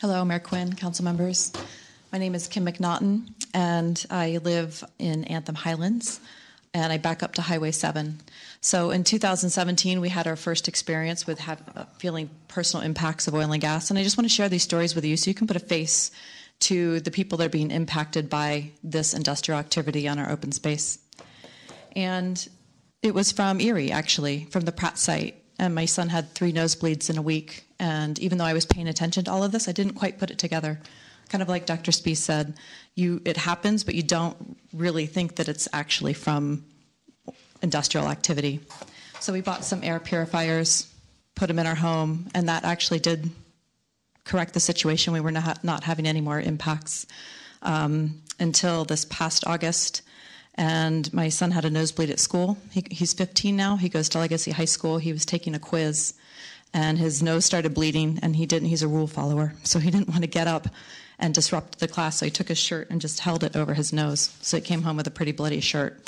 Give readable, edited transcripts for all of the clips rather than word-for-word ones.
Hello, Mayor Quinn, council members. My name is Kim McNaughton, and I live in Anthem Highlands, and I back up to Highway 7. So in 2017, we had our first experience with feeling personal impacts of oil and gas, and I just want to share these stories with you so you can put a face to the people that are being impacted by this industrial activity on our open space. And it was from Erie, actually, from the Pratt site. And my son had 3 nosebleeds in a week. And even though I was paying attention to all of this, I didn't quite put it together. Kind of like Dr. Spies said, it happens, but you don't really think that it's actually from industrial activity. So we bought some air purifiers, put them in our home, and that actually did correct the situation. We were not having any more impacts until this past August. And my son had a nosebleed at school. He's 15 now. He goes to Legacy High School. He was taking a quiz, and his nose started bleeding, and he's a rule follower, so he didn't want to get up and disrupt the class, so he took his shirt and just held it over his nose. So he came home with a pretty bloody shirt.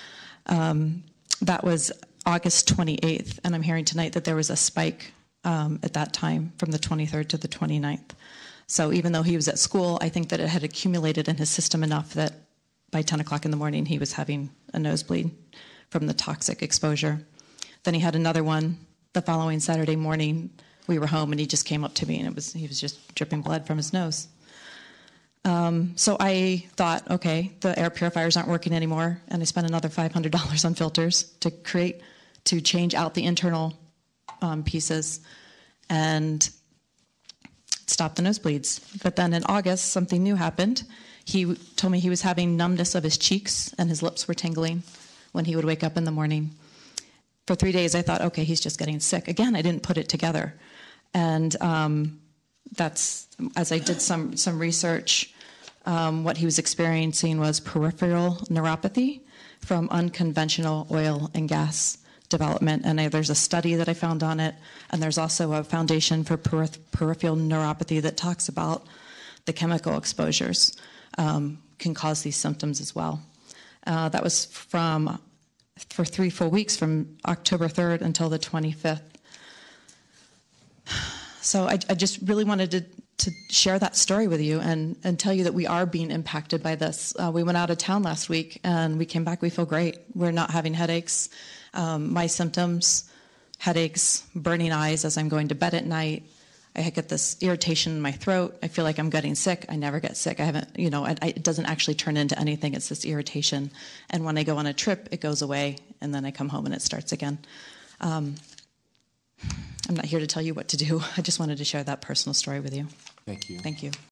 That was August 28th, and I'm hearing tonight that there was a spike at that time from the 23rd to the 29th. So even though he was at school, I think that it had accumulated in his system enough that by 10 o'clock in the morning, he was having a nosebleed from the toxic exposure. Then he had another one the following Saturday morning. We were home, and he just came up to me, and he was just dripping blood from his nose. So I thought, okay, the air purifiers aren't working anymore, and I spent another $500 on filters to change out the internal pieces and stop the nosebleeds. But then in August, something new happened. He told me he was having numbness of his cheeks and his lips were tingling when he would wake up in the morning. For 3 days, I thought, okay, he's just getting sick. Again, I didn't put it together. And as I did some research, what he was experiencing was peripheral neuropathy from unconventional oil and gas development. And there's a study that I found on it, and there's also a foundation for peripheral neuropathy that talks about the chemical exposures can cause these symptoms as well. That was for 3 full weeks, from October 3rd until the 25th. So I just really wanted to share that story with you and tell you that we are being impacted by this. We went out of town last week, and we came back, we feel great. We're not having headaches. My symptoms, headaches, burning eyes as I'm going to bed at night. I get this irritation in my throat. I feel like I'm getting sick. I never get sick. I haven't, it doesn't actually turn into anything. It's this irritation. And when I go on a trip, it goes away, and then I come home and it starts again. I'm not here to tell you what to do. I just wanted to share that personal story with you. Thank you. Thank you.